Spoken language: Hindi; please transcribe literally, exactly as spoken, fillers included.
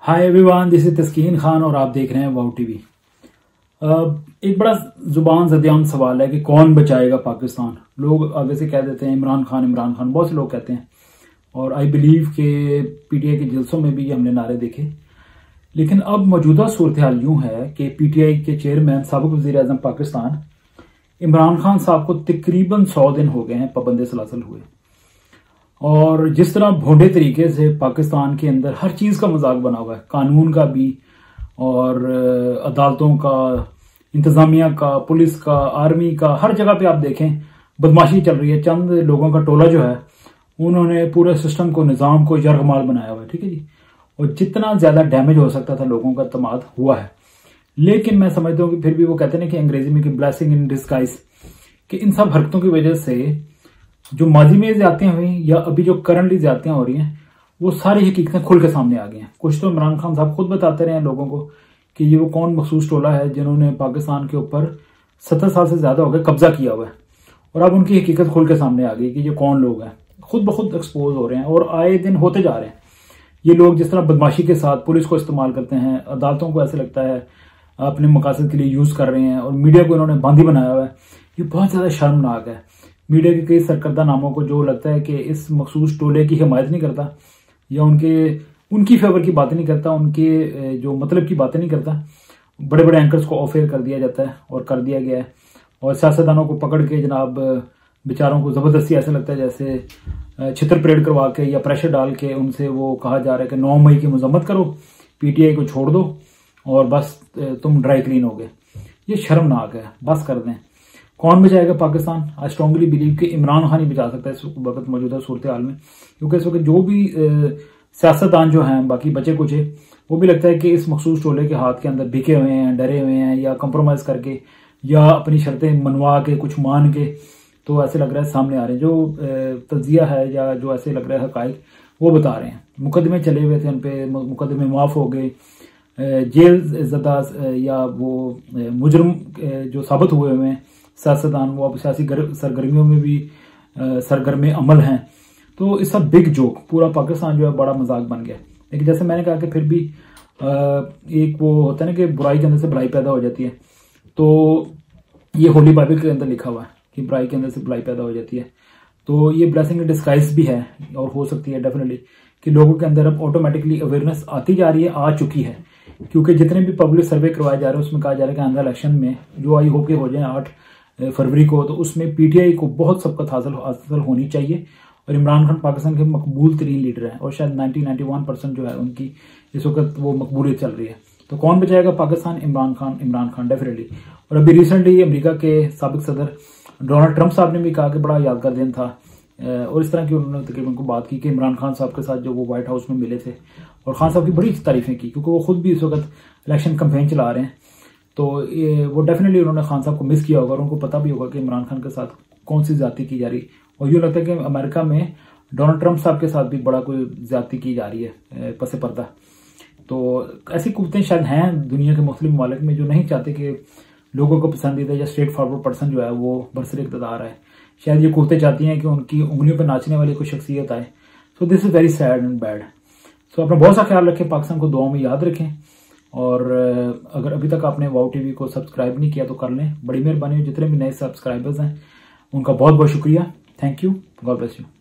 Hi everyone, this is Taskeen Khan और आप देख रहे हैं वाओ टीवी। एक बड़ा जुबान ज़दियाम सवाल है कि कौन बचाएगा पाकिस्तान। लोग आगे से कह देते हैं इमरान खान इमरान खान, बहुत से लोग कहते हैं और आई बिलीव के पीटीआई के जलसों में भी ये हमने नारे देखे। लेकिन अब मौजूदा सूरत हाल यूं है कि पीटीआई के चेयरमैन साबिक वज़ीर आज़म पाकिस्तान इमरान खान साहब को तकरीबन सौ दिन हो गए हैं पाबंद सलासल हुए, और जिस तरह भोंडे तरीके से पाकिस्तान के अंदर हर चीज़ का मजाक बना हुआ है, कानून का भी और अदालतों का, इंतजामिया का, पुलिस का, आर्मी का, हर जगह पे आप देखें बदमाशी चल रही है। चंद लोगों का टोला जो है उन्होंने पूरे सिस्टम को, निज़ाम को यरगमाल बनाया हुआ है, ठीक है जी। और जितना ज़्यादा डैमेज हो सकता था लोगों का तमाद हुआ है। लेकिन मैं समझता हूँ कि फिर भी वो कहते हैं ना कि अंग्रेजी में कि ब्लेसिंग इन डिस्गाइज, कि इन सब हरकतों की वजह से जो माजी में ज्यादतियां हुई या अभी जो करंटली ज्यादतियां हो रही हैं वो सारी हकीकतें खुल के सामने आ गई हैं। कुछ तो इमरान खान साहब खुद बताते रहे हैं लोगों को कि ये वो कौन मखसूस टोला है जिन्होंने पाकिस्तान के ऊपर सत्तर साल से ज्यादा हो गए कब्जा किया हुआ है, और अब उनकी हकीकत खुल के सामने आ गई कि ये कौन लोग हैं। खुद ब खुद एक्सपोज हो रहे हैं और आए दिन होते जा रहे हैं। ये लोग जिस तरह बदमाशी के साथ पुलिस को इस्तेमाल करते हैं, अदालतों को ऐसे लगता है अपने मकासद के लिए यूज कर रहे हैं, और मीडिया को इन्होंने बांदी बनाया हुआ है। ये बहुत ज्यादा शर्मनाक है। मीडिया के कई सरकर्दा नामों को जो लगता है कि इस मखसूस टोले की हिमायत नहीं करता या उनके उनकी फेवर की बातें नहीं करता, उनके जो मतलब की बातें नहीं करता, बड़े बड़े एंकर्स को ऑफ एयर कर दिया जाता है और कर दिया गया है। और सियासतदानों को पकड़ के जनाब बेचारों को जबरदस्ती ऐसा लगता है जैसे छितर परेड करवा के या प्रेशर डाल के उनसे वो कहा जा रहा है कि नौ मई की मजम्मत करो, पीटीआई को छोड़ दो और बस तुम ड्राई क्लीन हो गए। ये शर्मनाक है, बस कर दें। कौन बचाएगा पाकिस्तान? आई स्ट्रांगली बिलीव कि इमरान खान ही बचा सकता है इस वक्त मौजूदा सूरत हाल में, क्योंकि इस वक्त जो भी सियासतदान जो हैं बाकी बचे कुचे, वो भी लगता है कि इस मखसूस टोले के हाथ के अंदर बिके हुए हैं, डरे हुए हैं, या कंप्रोमाइज करके या अपनी शर्तें मनवा के कुछ मान के, तो ऐसे लग रहा है सामने आ रहे हैं। जो तजिया है या जो ऐसे लग रहा है हकाइक वो बता रहे हैं। मुकदमे चले हुए थे, उन पे मुकदमे माफ हो गए, जेल ज़दा या वो मुजरम जो साबित हुए हुए हैं सियासतदान, वो अब सियासी सरगर्मियों में भी सरगर्मे अमल हैं। तो इसका बिग जोक पूरा पाकिस्तान जो है बड़ा मजाक बन गया। लेकिन जैसे मैंने कहा कि फिर भी एक वो होता है ना कि बुराई के अंदर से भलाई पैदा हो जाती है, तो ये होली बाइबल के अंदर लिखा हुआ है कि बुराई के अंदर से भलाई पैदा हो जाती है। तो ये ब्लेसिंग इन डिस्गाइज भी है, और हो सकती है डेफिनेटली कि लोगों के अंदर अब ऑटोमेटिकली अवेयरनेस आती जा रही है, आ चुकी है। क्योंकि जितने भी पब्लिक सर्वे करवाए जा रहे हैं उसमें कहा जा रहा है कि आंध्र इलेक्शन में जो आई होप के हो जाए आठ फरवरी को, तो उसमें पीटीआई को बहुत सबकत हासिल हासिल होनी चाहिए। और इमरान खान पाकिस्तान के मकबूल तरीन लीडर है, और शायद नाइन्टी नाइन्टी वन परसेंट जो है उनकी इस वक्त वो मकबूलियत चल रही है। तो कौन बचाएगा पाकिस्तान? इमरान खान इमरान खान डेफिनेटली। और अभी रिसेंटली अमेरिका के साबिक सदर डोनाल्ड ट्रंप साहब ने भी कहा कि बड़ा यादगार दिन था, और इस तरह की उन्होंने तकरीबन को बात की कि इमरान खान साहब के साथ जो वो व्हाइट हाउस में मिले थे, और खान साहब की बड़ी तारीफें की, क्योंकि वो खुद भी इस वक्त इलेक्शन कैंपेन चला रहे हैं। तो ये वो डेफिनेटली उन्होंने खान साहब को मिस किया होगा, और उनको पता भी होगा कि इमरान खान के साथ कौन सी ज्यादती की जा रही। और यूँ लगता है कि अमेरिका में डोनाल्ड ट्रंप साहब के साथ भी बड़ा कोई ज्यादती की जा रही है पसे पर्दा। तो ऐसी कुवतें शायद हैं दुनिया के मुख्तलिफ ममालिक में जो नहीं चाहते कि लोगों को पसंदीदा या स्ट्रेट फॉरवर्ड पर्सन जो है वो बरसर इक़्तिदार है। शायद ये कुवतें चाहती हैं कि उनकी उंगलियों पर नाचने वाली कोई शख्सियत आए। So this is very sad and bad. So अपना बहुत सा ख्याल रखें, पाकिस्तान को दुआओं में याद रखें, और अगर अभी तक आपने वाओ टीवी को सब्सक्राइब नहीं किया तो कर लें, बड़ी मेहरबानी। जितने भी नए सब्सक्राइबर्स हैं उनका बहुत बहुत शुक्रिया। Thank you, God bless you.